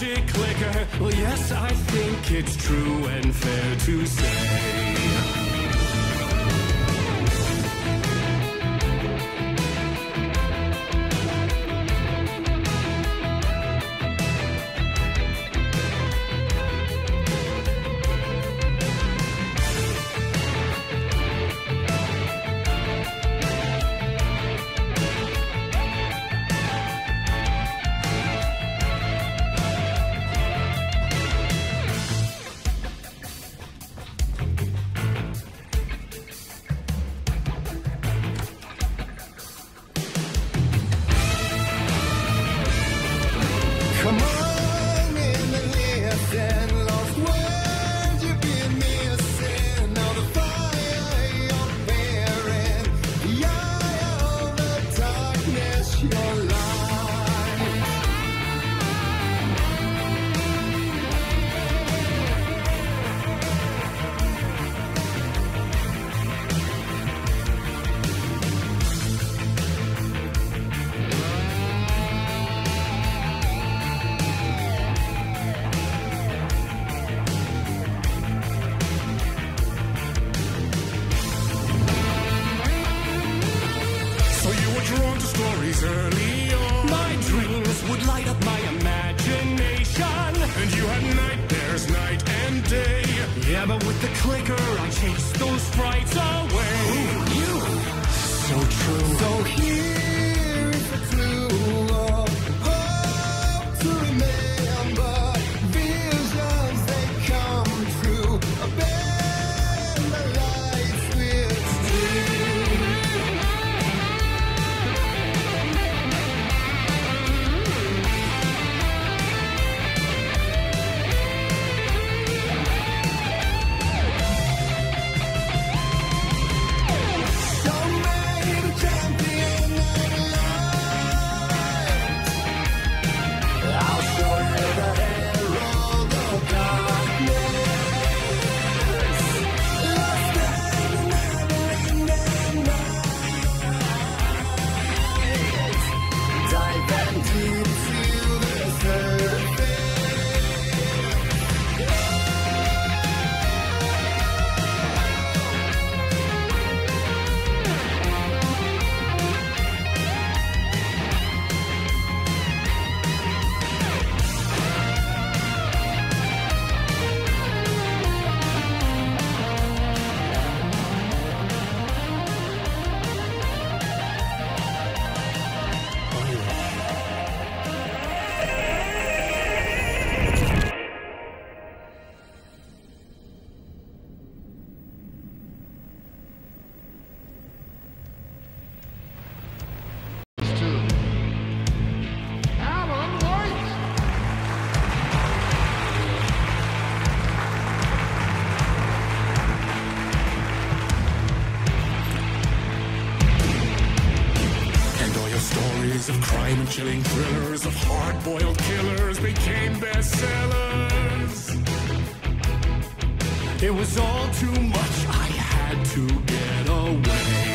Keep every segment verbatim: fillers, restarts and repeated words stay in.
magic clicker. Well, yes, I think it's true and fair to say. Come on in and listen, lost words you've been missing. Now the fire you're bearing, the eye of the darkness, your light. Drawn to stories early on. My dreams would light up my imagination, and you had nightmares night and day. Yeah, but with the clicker I chased those frights away. Ooh, you, so true. So here is a clue of hope to remember. Visions, they come true. Bend the lights with steel. Stories of crime and chilling thrillers of hard-boiled killers became bestsellers. It was all too much, I had to get away.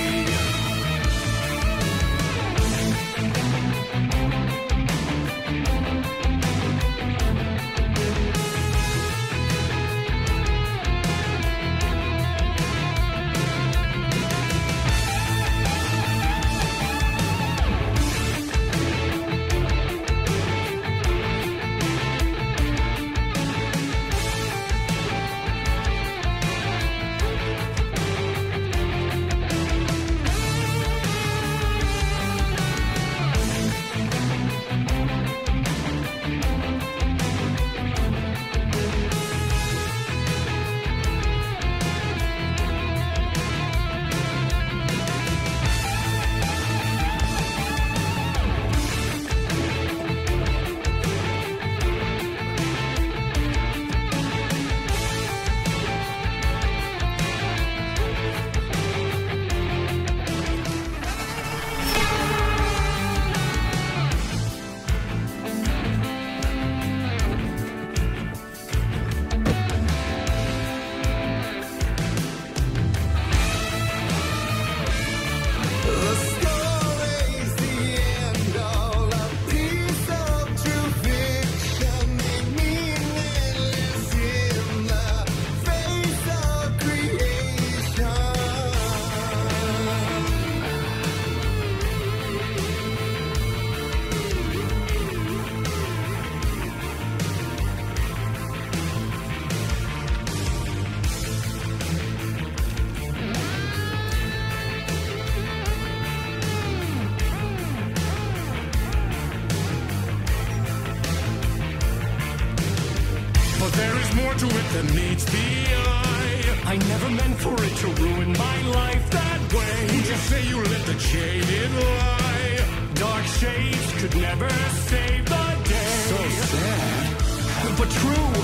There is more to it than meets the eye. I never meant for it to ruin my life that way. Would you say you let the jaded lie? Dark shades could never save the day. So sad, but true.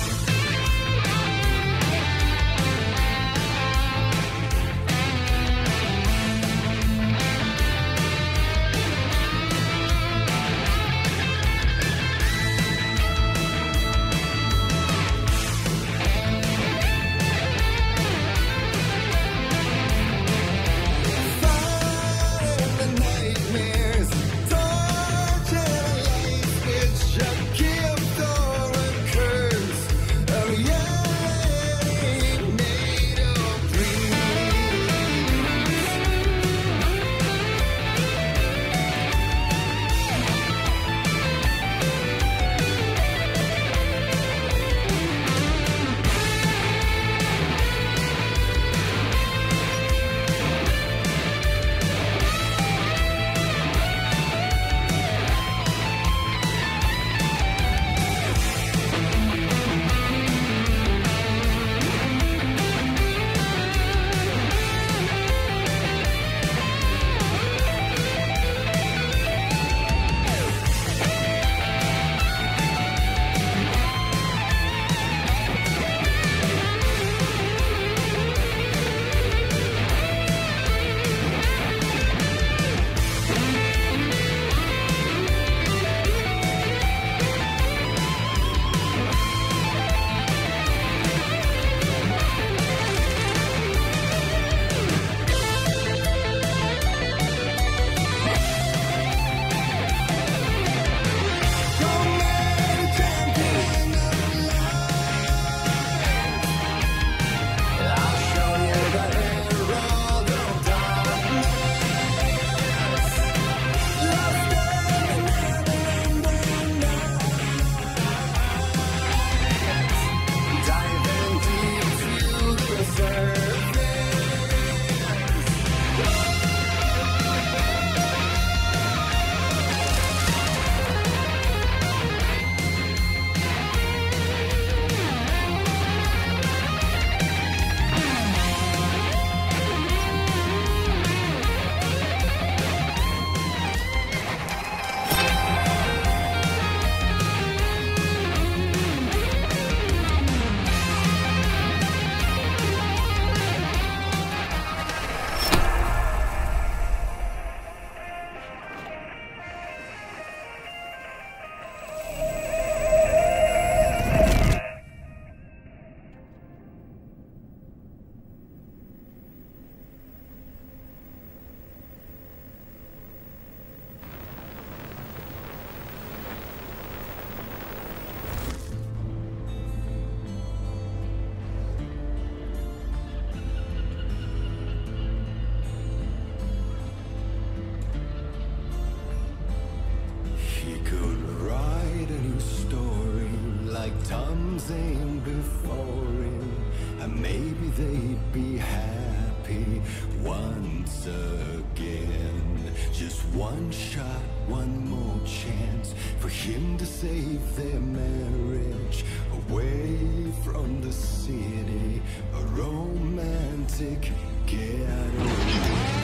Before him, and maybe they'd be happy once again. Just one shot, one more chance for him to save their marriage away from the city, a romantic getaway.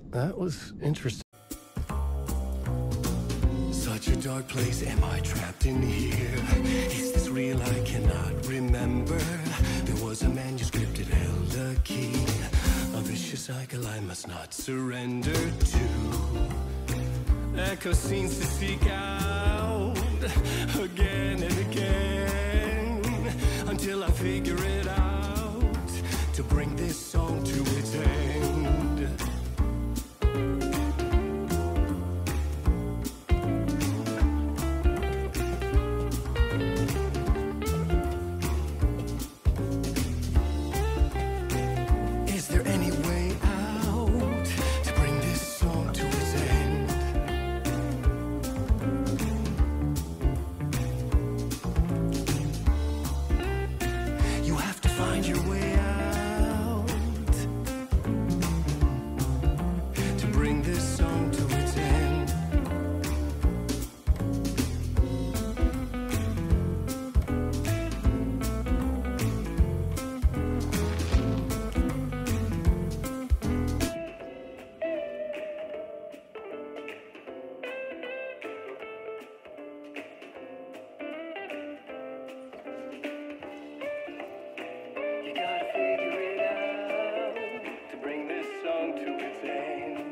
That was interesting. Such a dark place, am I trapped in here? Is this real? I cannot remember. There was a manuscript, it held a key. A vicious cycle I must not surrender to. Echo scenes to seek out again and again, until I figure it out, to bring this song to its end. Is there any way out to bring this song to its end? You have to find your way out to bring this song to its end. You gotta figure it out to bring this song to its end.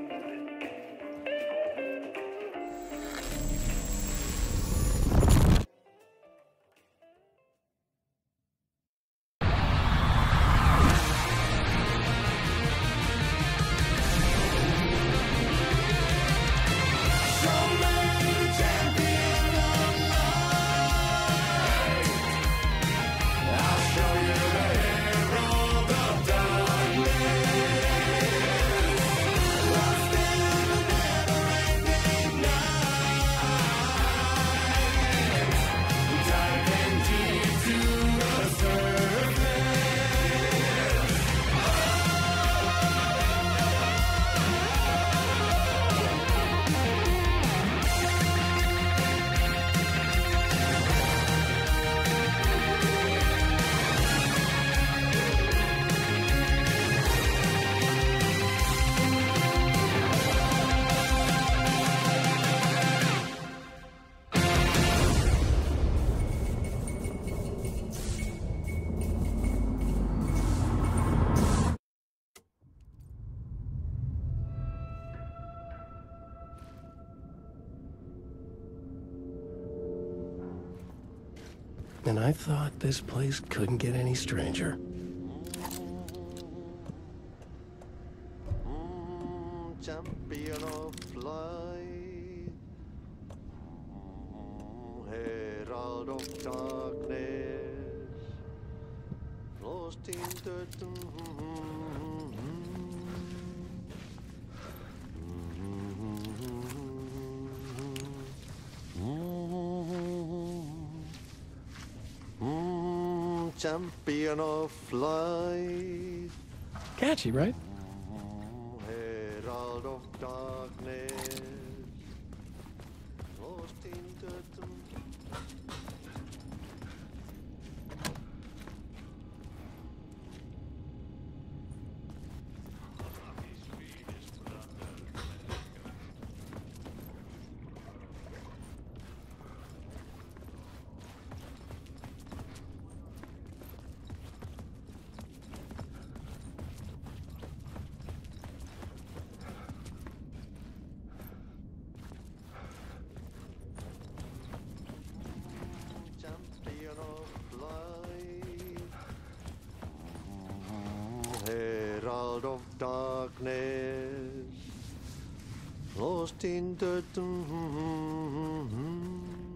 And I thought this place couldn't get any stranger. Champion of light, herald of darkness, lost in the champion of light. Catchy, right? Herald of darkness, lost in the champion of light, herald of darkness, lost in the